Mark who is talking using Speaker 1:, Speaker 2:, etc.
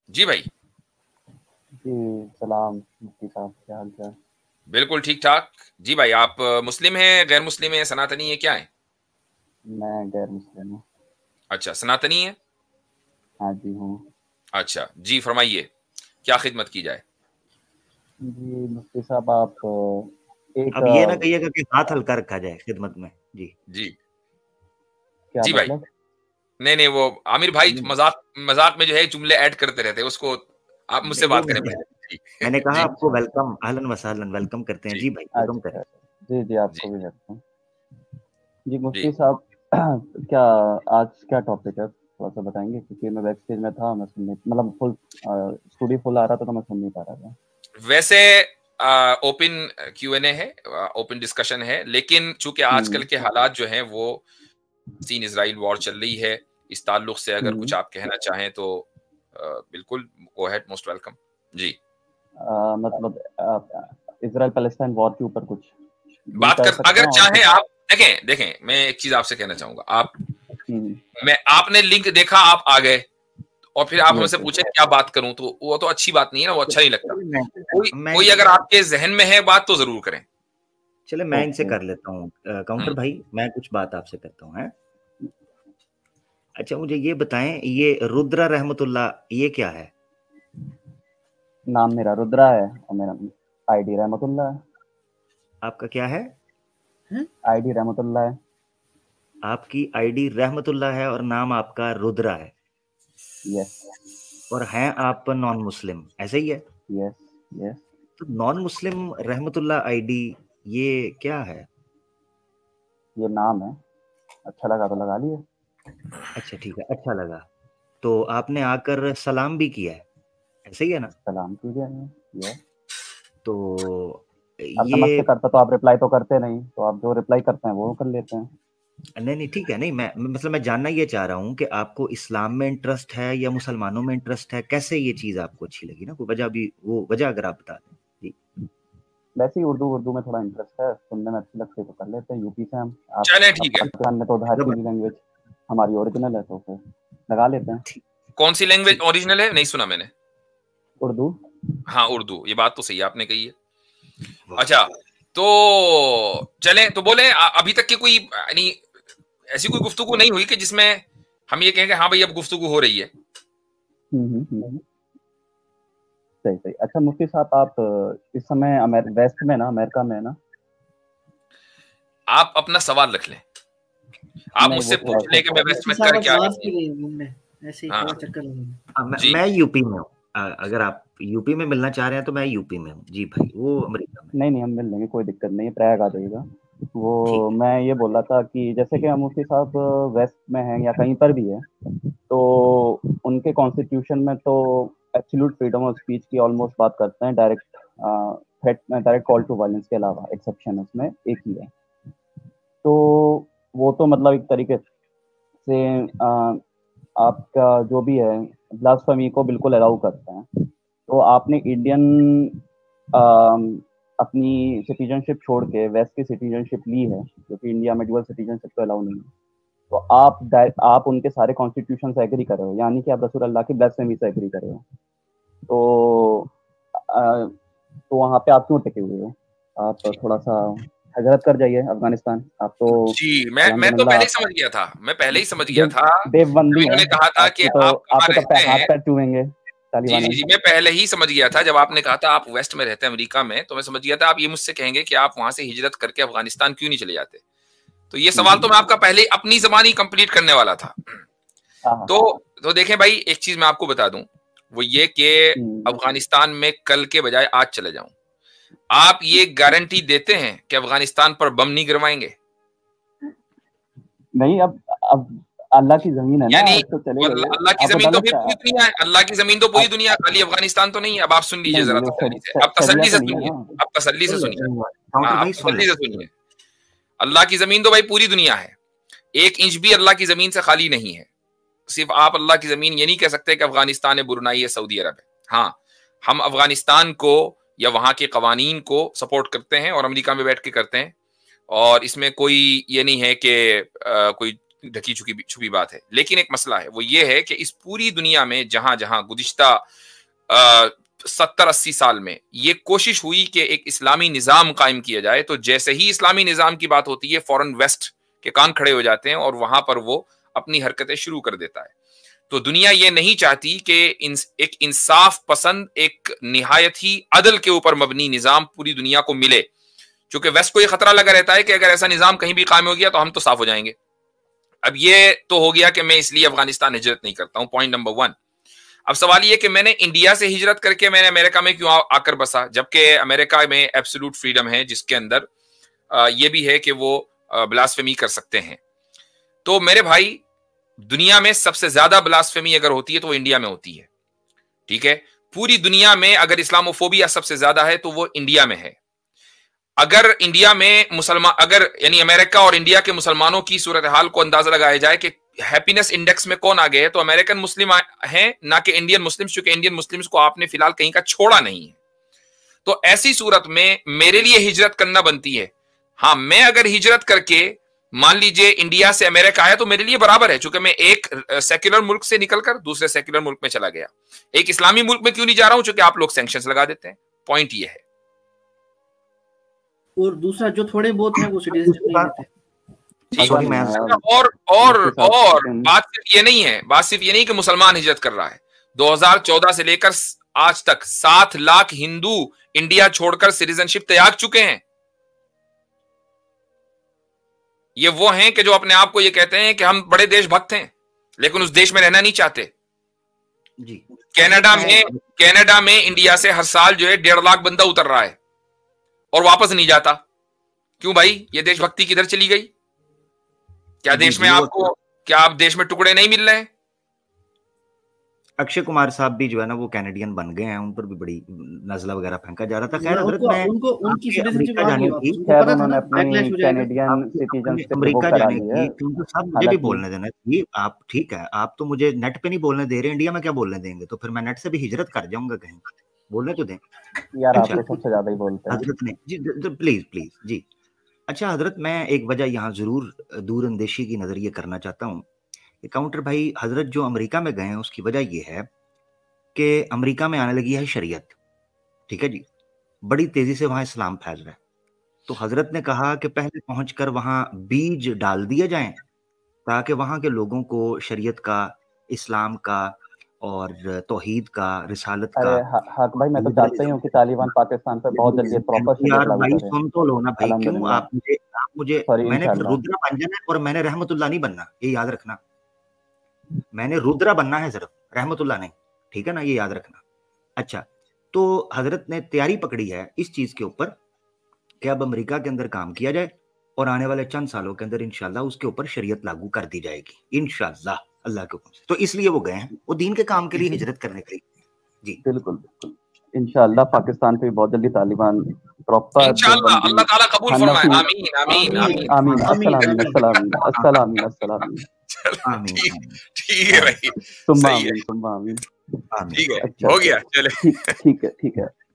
Speaker 1: जी भाई।
Speaker 2: जी सलाम मुफ्ती साहब, क्या हाल चाल?
Speaker 1: बिल्कुल ठीक ठाक। जी भाई, आप मुस्लिम हैं, गैर मुस्लिम हैं, सनातनी है, क्या है?
Speaker 2: मैं गैर मुस्लिम हूँ।
Speaker 1: अच्छा, सनातनी है।
Speaker 2: हाँ जी हूँ।
Speaker 1: अच्छा जी, फरमाइए, क्या खिदमत की जाए?
Speaker 2: जी मुफ्ती साहब, आप एक
Speaker 3: अब ये ना कहिएगा कि हाथ हल्का रखा जाए खिदमत में। जी
Speaker 1: जी।
Speaker 2: क्या
Speaker 1: जी भाई।
Speaker 2: मतलब?
Speaker 1: नहीं नहीं, वो आमिर भाई
Speaker 2: जी
Speaker 1: मजाक मजाक में जो है जुमले ऐड करते रहते हैं, उसको आप मुझसे
Speaker 3: नहीं, वो
Speaker 1: बात करें पहले। जी।
Speaker 3: मैंने कहा
Speaker 1: जी
Speaker 3: आपको
Speaker 2: अच्छा
Speaker 3: वेलकम, अहलन व सहलन, वेलकम करते हैं।
Speaker 1: जी
Speaker 3: जी भाई, हुक्म
Speaker 2: अच्छा
Speaker 3: करें।
Speaker 2: अच्छा। जी जी,
Speaker 1: जी
Speaker 2: आपको भी वेलकम। जी
Speaker 1: जी।
Speaker 2: मुफ्ती साहब, क्या आज क्या टॉपिक है, थोड़ा सा बताएंगे? क्योंकि मैं बैक स्टेज में था, मैं सुन नहीं, मतलब फुल स्टूडियो फुल आ रहा था तो मैं सुन नहीं पा रहा था।
Speaker 1: वैसे ओपन Q&A है, ओपन डिस्कशन है, लेकिन चूंकि आजकल
Speaker 2: हम्म
Speaker 1: के हालात जो हैं वो चीन इजराइल वॉर चल रही है, इस ताल्लुक से अगर कुछ
Speaker 2: हम्म
Speaker 1: आप कहना चाहें तो बिल्कुल गो अहेड, मोस्ट वेलकम। जी।
Speaker 2: मतलब इसराइल पैलेस्टाइन वॉर के ऊपर कुछ डील
Speaker 1: बात
Speaker 2: कर
Speaker 1: कर,
Speaker 2: सकते
Speaker 1: अगर
Speaker 2: हैं और
Speaker 1: चाहें
Speaker 2: कुछ?
Speaker 1: आप। देखें देखें, मैं एक चीज आपसे कहना चाहूंगा। आप
Speaker 2: हम्म।
Speaker 1: मैं आपने लिंक देखा, आप आ गए, और फिर आप
Speaker 2: यस
Speaker 1: हमसे
Speaker 2: यस।
Speaker 1: पूछे क्या बात करूं, तो वो तो अच्छी बात नहीं है ना, वो अच्छा नहीं लगता।
Speaker 3: चलिए
Speaker 1: कोई
Speaker 3: मैं
Speaker 1: कोई अगर आपके जहन में है बात तो जरूर करें।
Speaker 3: चले मैं इनसे
Speaker 2: ओके।
Speaker 3: कर लेता हूँ। काउंटर
Speaker 1: हम्म।
Speaker 3: भाई, मैं कुछ बात आपसे करता हूँ, है? अच्छा, मुझे ये बताएं, ये रुद्रा रहमतुल्लाह ये क्या है?
Speaker 2: नाम मेरा रुद्रा है और मेरा आईडी रहमतुल्लाह है।
Speaker 3: आपका क्या है?
Speaker 2: आईडी रहमतुल्लाह है।
Speaker 3: आपकी आईडी रहमतुल्लाह है और नाम आपका रुद्रा है,
Speaker 2: यस
Speaker 3: और हैं आप नॉन मुस्लिम, ऐसे ही है?
Speaker 2: Yes yes.
Speaker 3: तो नॉन मुस्लिम रहमतुल्लाह आईडी ये क्या है?
Speaker 2: ये नाम है, अच्छा लगा तो लगा लिए।
Speaker 3: अच्छा ठीक है, अच्छा लगा। तो आपने आकर सलाम भी किया है, ऐसे ही है ना?
Speaker 2: सलाम कीजिए। ये
Speaker 3: तो
Speaker 2: आप समझ
Speaker 3: ये
Speaker 2: से करते तो आप रिप्लाई तो करते नहीं, तो आप जो रिप्लाई करते हैं वो कर लेते हैं।
Speaker 3: नहीं नहीं ठीक है, नहीं मतलब मैं जानना ये चाह रहा हूँ कि आपको इस्लाम में इंटरेस्ट है या मुसलमानों में इंटरेस्ट है, कैसे ये चीज़ आपको अच्छी लगी ना, कोई वजह भी, वो वजह अगर आप बता दें। जी
Speaker 2: वैसे ही उर्दू उर्दू में थोड़ा इंटरेस्ट है, सुनने में अच्छी लगती है तो कर लेते हैं। यूपी से हम। आप
Speaker 1: चलें,
Speaker 2: अब
Speaker 1: ठीक है।
Speaker 2: पाकिस्तान में तो उधार की
Speaker 3: जबर
Speaker 2: भी लैंग्वेज हमारी ओरिजिनल है, तो फिर लगा लेते हैं।
Speaker 3: ठीक
Speaker 1: कौन सी लैंग्वेज
Speaker 3: ठीक।
Speaker 1: ओरिजिनल है, नहीं सुना मैंने।
Speaker 2: उर्दू।
Speaker 1: हाँ, उर्दू, ये बात तो सही आपने कही है।
Speaker 3: वाह।
Speaker 1: अच्छा, तो चलें, तो बोले अभी तक की कोई यानी ऐसी कोई गुफ्तगू नहीं हुई कि जिसमें हम ये कहें कि हाँ भाई अब गुफ्तगू हो रही है।
Speaker 2: हम्म। सही सही। अच्छा मुफ्ती साहब, आप इस समय वेस्ट में ना, अमेरिका में ना?
Speaker 1: आप अपना सवाल रख लें, आप
Speaker 2: नहीं,
Speaker 1: मुझसे
Speaker 2: वो थोड़ा
Speaker 1: पूछ
Speaker 2: सा
Speaker 1: लें कि मैं वेस्ट
Speaker 4: मुफ्ती
Speaker 1: में
Speaker 4: साहब
Speaker 1: कर
Speaker 4: अब
Speaker 1: क्या
Speaker 4: बाहर
Speaker 1: रहा हूँ।
Speaker 4: चले गए घूमने, ऐसे ही
Speaker 1: हाँ
Speaker 4: थोड़ा चक्कर लगाने।
Speaker 3: मैं
Speaker 1: जी।
Speaker 3: मैं यूपी में हूँ। अगर आप यूपी में मिलना चाह रहे हैं तो मैं यूपी में हूँ। जी भाई, वो अमेरिका में।
Speaker 2: नहीं नहीं, हम मिल लेंगे, कोई दिक्कत नहीं है, प्रयाग आ जाइएगा। वो
Speaker 3: ठीक है।
Speaker 2: मैं ये बोल रहा था कि जैसे कि हम मुफ्ती साहब वेस्ट में हैं या कहीं पर भी है, तो उनके कॉन्स्टिट्यूशन में तो एब्सोल्यूट फ्रीडम ऑफ स्पीच की ऑलमोस्ट बात करते हैं। Direct threat, direct call to violence के अलावा एक्सेप्शन उसमें एक ही है। तो वो तो मतलब एक तरीके से आपका जो भी है, ब्लास्फेमी को बिल्कुल अलाउ करते हैं। तो आपने इंडियन अपनी सिटीजनशिप छोड़ के वेस्ट की सिटीजनशिप ली है, क्योंकि इंडिया में डुअल सिटीजनशिप तो अलाउ नहीं है। तो आप उनके सारे कॉन्स्टिट्यूशन से एग्री कर रहे हो, यानी कि आप रसूल अल्लाह की ब्लास्फेमी से एग्री कर रहे हो। तो तो वहाँ पे आप क्यों टिके हुए हो? आप थोड़ा सा हजरत कर जाइए अफगानिस्तान। आप तो
Speaker 1: जी, मैं तो
Speaker 2: अल्हम्दुलिल्लाह
Speaker 1: पहले ही
Speaker 2: आप
Speaker 1: समझ गया था, मैं पहले ही समझ गया था जब
Speaker 2: देवबंदी हैं।
Speaker 1: इन्होंने कहा था कि आप कहाँ
Speaker 2: आपके तो
Speaker 1: रहते
Speaker 2: हाथ
Speaker 1: हैं।
Speaker 2: पैर चूमेंगे
Speaker 1: जी जी
Speaker 2: तालिबान।
Speaker 1: जी, मैं पहले ही समझ गया था, जब आपने कहा था आप वेस्ट में रहते हैं अमेरिका में, तो मैं समझ गया था आप ये मुझसे कहेंगे कि आप वहां से हिजरत करके अफगानिस्तान क्यों नहीं चले जाते। तो ये सवाल तो मैं आपका पहले अपनी जबान ही कंप्लीट करने वाला था।
Speaker 2: हाँ हाँ।
Speaker 1: तो देखें भाई, एक चीज मैं आपको बता दूं, वो ये कि
Speaker 2: हम्म।
Speaker 1: अफगानिस्तान में कल के बजाय आज चले जाऊं, आप ये गारंटी देते हैं कि अफगानिस्तान पर बम नहीं गिरवाएंगे?
Speaker 2: नहीं, अब अल्लाह की जमीन है ना,
Speaker 1: यानी
Speaker 2: तो चले
Speaker 1: वो
Speaker 2: जाइए।
Speaker 1: अल्लाह की
Speaker 2: आपको
Speaker 1: जमीन
Speaker 2: डर
Speaker 1: तो फिर
Speaker 2: लगता
Speaker 1: पूरी
Speaker 2: है?
Speaker 1: दुनिया है, अल्लाह की जमीन तो पूरी
Speaker 2: आप
Speaker 1: दुनिया, खाली अफगानिस्तान तो नहीं है। अब आप सुन लीजिए
Speaker 2: नहीं
Speaker 1: जरा
Speaker 2: नहीं, वो
Speaker 1: तसल्ली से, अब
Speaker 2: शरिया
Speaker 1: तसल्ली
Speaker 2: तो
Speaker 1: से
Speaker 2: नहीं है
Speaker 1: सुनिए,
Speaker 2: ना।
Speaker 1: अब तसल्ली से
Speaker 3: सुन
Speaker 1: सुनिए।
Speaker 3: ले काउंटर
Speaker 1: हाँ, अब
Speaker 3: भाई, सुन ले।
Speaker 1: तसल्ली से सुनिए। अल्लाह की जमीन तो भाई पूरी दुनिया है, एक इंच भी अल्लाह की जमीन से खाली नहीं है। सिर्फ आप अल्लाह की जमीन ये नहीं कह सकते कि अफगानिस्तान है, ब्रुनाई है, सऊदी अरब है। हाँ, हम अफगानिस्तान को या वहां के कवानीन को सपोर्ट करते हैं और अमेरिका में बैठ के करते हैं, और इसमें कोई ये नहीं है कि कोई ढकी छुपी बात है। लेकिन एक मसला है, वो ये है कि इस पूरी दुनिया में जहां जहां गुज़िश्ता 70-80 साल में ये कोशिश हुई कि एक इस्लामी निज़ाम कायम किया जाए, तो जैसे ही इस्लामी निज़ाम की बात होती है फौरन वेस्ट के कान खड़े हो जाते हैं और वहां पर वो अपनी हरकतें शुरू कर देता है। तो दुनिया ये नहीं चाहती कि एक इंसाफ पसंद, एक निहायत ही अदल के ऊपर मबनी निज़ाम पूरी दुनिया को मिले, क्योंकि वेस्ट को ये खतरा लगा रहता है कि अगर ऐसा निज़ाम कहीं भी कायम हो गया तो हम तो साफ हो जाएंगे। अब ये तो हो गया कि मैं इसलिए अफगानिस्तान हिजरत नहीं करता हूं, पॉइंट नंबर 1। अब सवाल ये कि मैंने इंडिया से हिजरत करके मैंने अमेरिका में क्यों आकर बसा, जबकि अमेरिका में एब्सोल्यूट फ्रीडम है, जिसके अंदर ये भी है कि वो ब्लास्फेमी कर सकते हैं। तो मेरे भाई, दुनिया में सबसे ज्यादा ब्लास्फेमी अगर होती है तो वो इंडिया में होती है, ठीक है। पूरी दुनिया में अगर इस्लामोफोबिया सबसे ज्यादा है तो वो इंडिया में है। अगर इंडिया में मुसलमान, अगर यानी अमेरिका और इंडिया के मुसलमानों की सूरत हाल को अंदाजा लगाया जाए कि हैप्पीनेस इंडेक्स में कौन आगे है, तो अमेरिकन मुस्लिम हैं ना कि इंडियन मुस्लिम्स, क्योंकि इंडियन मुस्लिम्स को आपने फिलहाल कहीं का छोड़ा नहीं है। तो ऐसी सूरत में मेरे लिए हिजरत करना बनती है। हाँ, मैं अगर हिजरत करके मान लीजिए इंडिया से अमेरिका आया तो मेरे लिए बराबर है, क्योंकि मैं एक सेक्युलर मुल्क से निकलकर दूसरे सेक्युलर मुल्क में चला गया। एक इस्लामी मुल्क में क्यों नहीं जा रहा हूं, क्योंकि आप लोग सैंक्शंस लगा देते हैं। पॉइंट ये है।
Speaker 4: और दूसरा जो थोड़े बहुत हैं वो सिटीजनशिप नहीं देते।
Speaker 1: और बात सिर्फ ये नहीं है, बात सिर्फ ये नहीं कि मुसलमान हिजरत कर रहा है। 2014 से लेकर आज तक 7 लाख हिंदू इंडिया छोड़कर सिटीजनशिप त्याग चुके हैं। ये वो हैं कि जो अपने आप को ये कहते हैं कि हम बड़े देशभक्त हैं, लेकिन उस देश में रहना नहीं चाहते
Speaker 3: जी।
Speaker 1: कनाडा में इंडिया से हर साल जो है 1.5 लाख बंदा उतर रहा है और वापस नहीं जाता। क्यों भाई, ये देशभक्ति किधर चली गई? क्या देश में आपको, क्या आप देश में टुकड़े नहीं मिल रहे हैं?
Speaker 3: अक्षय कुमार साहब भी जो है ना वो कैनेडियन बन गए हैं, उन पर भी बड़ी नजला वगैरह फेंका जा रहा था। खैर हजरत, मैं
Speaker 4: उनकी सिटीजनशिप
Speaker 2: उन्होंने अपनी कैनेडियन सिटीजनशिप
Speaker 3: अमेरिका जाने की, क्योंकि सब मुझे भी बोलने देना कि आप ठीक है, आप तो मुझे नेट पे नहीं बोलने दे रहे, इंडिया में क्या बोलने देंगे, तो फिर मैं नेट से भी हिजरत कर जाऊंगा कहीं, बोलने तो दें
Speaker 2: यार। आप तो सबसे ज्यादा ही बोलते हैं
Speaker 3: हजरत ने जी, प्लीज जी। अच्छा हजरत, मैं एक वजह यहाँ जरूर दूर अंदेशी की नजरिए करना चाहता हूँ। काउंटर भाई, हजरत जो अमेरिका में गए हैं उसकी वजह यह है कि अमेरिका में आने लगी है शरीयत, ठीक है जी, बड़ी तेजी से वहां इस्लाम फैल रहा है। तो हजरत ने कहा कि पहले पहुंचकर वहां बीज डाल दिए जाएं ताकि वहां के लोगों को शरीयत का, इस्लाम का और तौहीद का, रिसालत का।
Speaker 2: हक भाई, मैं तो चाहता ही हूँ कि तालिबान पाकिस्तान पर बहुत जल्दी प्रॉपर शरीयत लागू करे।
Speaker 3: सुन तो लो ना भाई, क्यों आप मुझे मैंने रुद्रा बन जाना है और मैंने रहमतुल्लाह नहीं बनना, ये याद रखना। मैंने रुद्रा बनना है सिर्फ, रहमतुल्लाह नहीं, ठीक है ना, ये याद रखना। अच्छा, तो हजरत ने तैयारी पकड़ी है इस चीज के ऊपर कि अब अमेरिका के अंदर काम किया जाए और आने वाले चंद सालों के अंदर इंशाल्लाह उसके ऊपर शरीयत लागू कर दी जाएगी इंशाल्लाह, अल्लाह के हुक्म से। तो इसलिए वो गए हैं, वो दीन के काम के लिए हिजरत करने के लिए। जी
Speaker 2: बिल्कुल बिल्कुल, इंशाल्लाह पाकिस्तान पे बहुत जल्दी तालिबान प्रॉपर
Speaker 1: इंशाल्लाह, अल्लाह ताला कबूल फरमाए। आमीन आमीन आमीन
Speaker 2: आमीन। अस्सलाम अस्सलाम अस्सलाम।
Speaker 1: ठीक है भाई,
Speaker 2: तुम आमीन।
Speaker 1: ठीक है, हो गया, चले।
Speaker 2: ठीक है।